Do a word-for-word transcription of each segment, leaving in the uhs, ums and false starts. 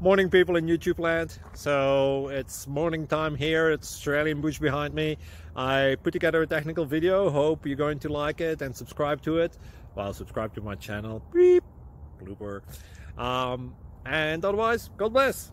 Morning, people in YouTube land. So it's morning time here. It's Australian bush behind me. I put together a technical video. Hope you're going to like it and subscribe to it. Well, subscribe to my channel. Beep. Blooper. Um, and otherwise, God bless.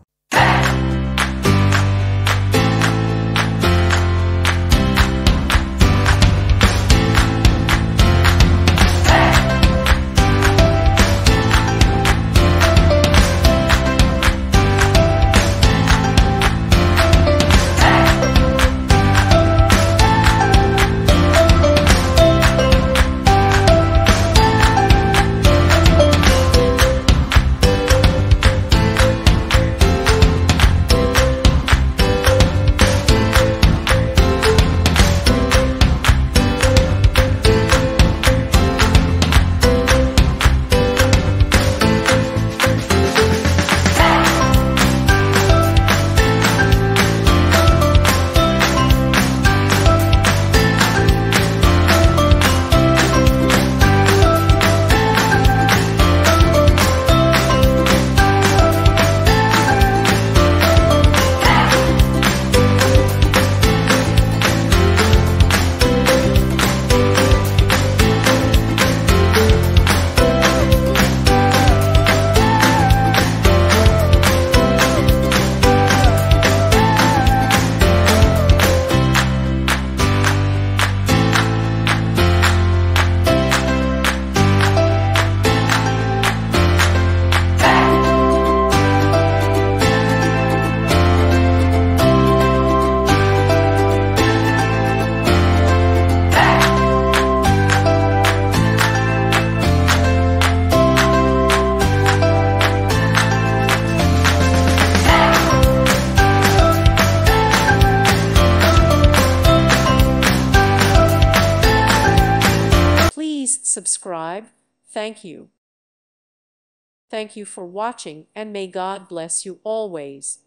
Subscribe. Thank you. Thank you for watching, and may God bless you always.